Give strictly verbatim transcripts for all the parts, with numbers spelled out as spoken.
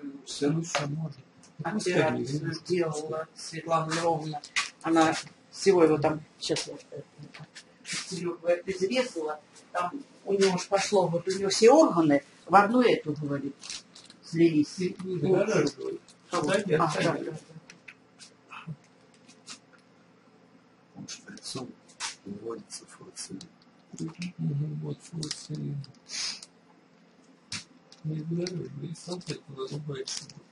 Все лучше может. Операцию сделала Светлана Львовна. Она всего его там, сейчас я Серегу изрезала, там у него уж пошло, вот у него все органы в одну эту, говорит, слились. А, да, да, да. Он шприцом вводится фурцелин. Вот фурцелин. Не говорю, и салфетку надо брать.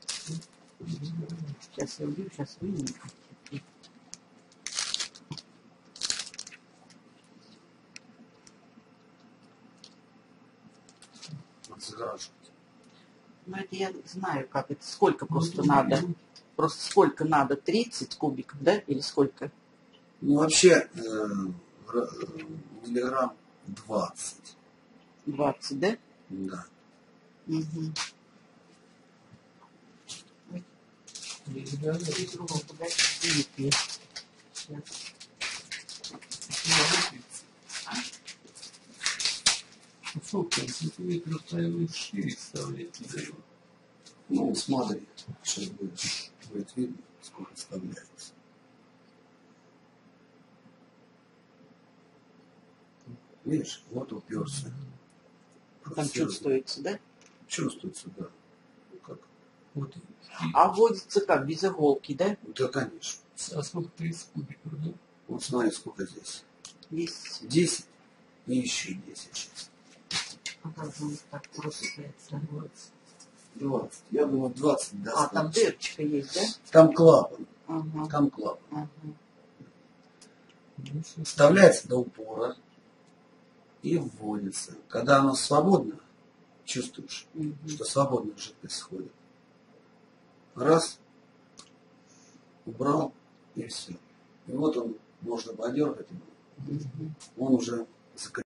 Сейчас я убью, сейчас выйду. Отзараживать. Ну, это я знаю, как это, сколько просто надо. Просто сколько надо? тридцать кубиков, да? Или сколько? Ну, вообще, э, миллиграмм двадцать. двадцать, да? Да. Угу. Не говорю. Сейчас. Сколько сантиметров ставишь шире вставлять не дает. Ну, смотри, сейчас будет, будет видно, сколько вставляется. Видишь, вот уперся. Там чувствуется, да? Чувствуется, да. Ну, как? Вот. А вводится как? Без иголки, да? Да, конечно. А сколько тридцать кубиков, да? Вот смотри, сколько здесь. Десять. десять и еще десять. А как же он так просыпается? двадцать. двадцать. Я думаю, двадцать А, достаточно. там дырочка есть, да? Там клапан. Ага. Там клапан. Ага. Ну, всё. Вставляется до упора и вводится. Когда оно свободно, чувствуешь, Угу. что свободно жидкость сходит. Раз, убрал, и все. И вот он, можно подергать его. Угу. Он уже закрепляется.